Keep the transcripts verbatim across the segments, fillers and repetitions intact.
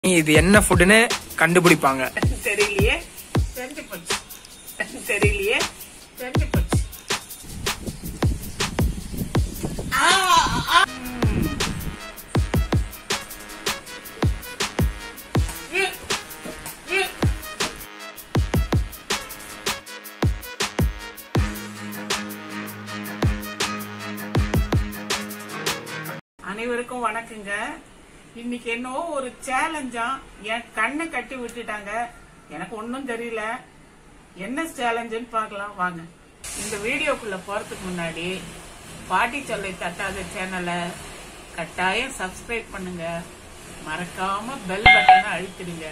இது என்ன ஃபுட்னு கண்டுபிடிப்பாங்க. தெரியலையே, தெரிஞ்சு போச்சு. தெரியலையே, தெரிஞ்சு போச்சு. அனைவருக்கும் வணக்கங்க. இன்னைக்கு என்னவோ ஒரு சேலஞ்சா என் கண்ணை கட்டி விட்டுட்டாங்க. எனக்கு ஒன்னும் தெரியல என்ன சேலஞ்சுன்னு பார்க்கலாம் வாங்க. இந்த வீடியோக்குள்ள போறதுக்கு முன்னாடி பாட்டி சொல்லை தட்டாத சேனலை கட்டாயம் சப்ஸ்கிரைப் பண்ணுங்க, மறக்காம பெல் பட்டனை அழுத்திடுங்க.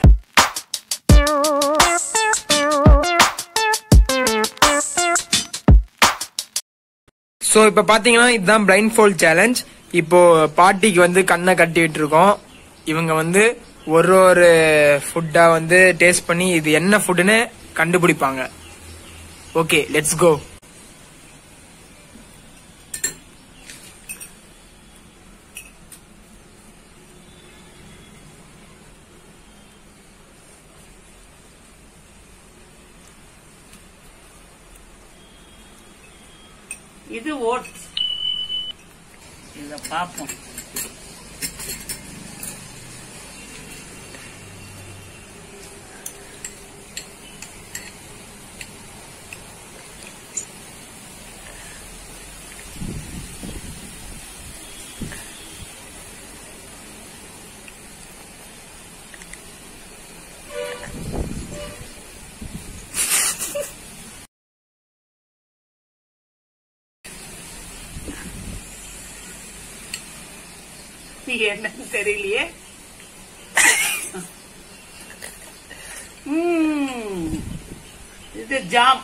சோ இப்ப பாத்தீங்கன்னா இதுதான் பிளைண்ட் ஃபோல்ட் சேலஞ்ச். இப்போ பாட்டிக்கு வந்து கண்ணை கட்டிட்டு இருக்கோம். இவங்க வந்து ஒரு ஒரு ஃபுட்டா வந்து டேஸ்ட் பண்ணி இது என்ன ஃபுட்னு கண்டுபிடிப்பாங்க. Okay, let's go. இது ஓட்ஸ். இத பாப்போம். என்னன்னு தெரியலையே. இது ஜாம்.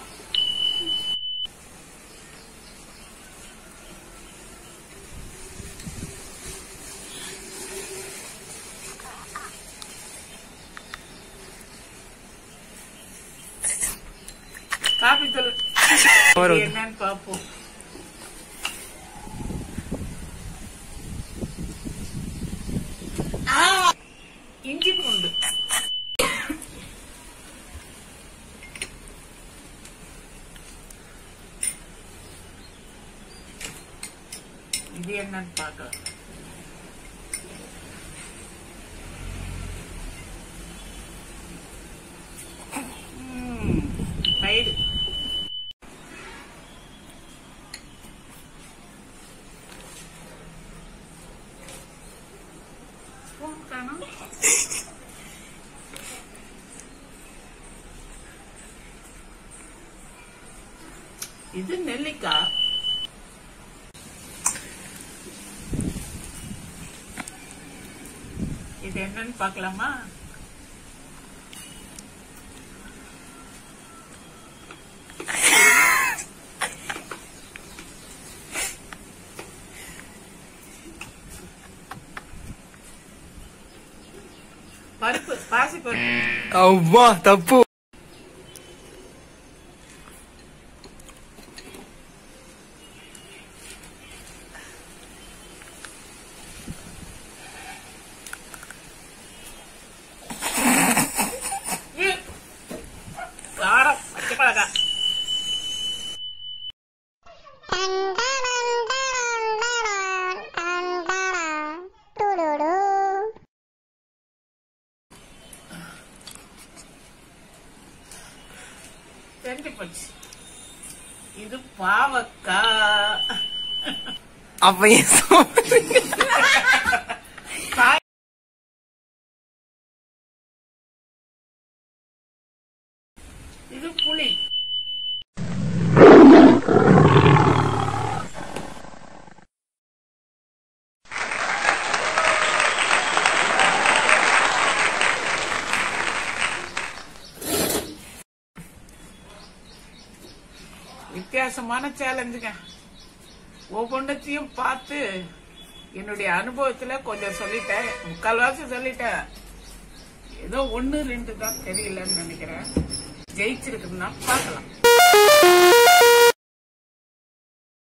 காபி தூள் என்னன்னு பாப்போம். இஞ்சி பூண்டு. இது என்னன்னு பார்க்கலாம். தயிர். இது நெல்லிக்காய். இது என்னன்னு பார்க்கலாமா? பருப்பு, பாசி பருப்பு. அவ்வா தப்பு. காரம், பச்சை மிளகாய். தெரிஞ்சு போச்சு. இது பாவக்காய். அப்ப இது புளி. வித்தியாசமான சேலஞ்சுங்க. ஒவ்வொன்றத்தையும் பார்த்து என்னுடைய அனுபவத்துல கொஞ்சம் சொல்லிட்டேன், முக்கால்வாசி சொல்லிட்டேன். ஏதோ ஒன்னு ரெண்டு தான் தெரியலன்னு நினைக்கிறேன். ஜெயிச்சிருக்குன்னா பார்க்கலாம்.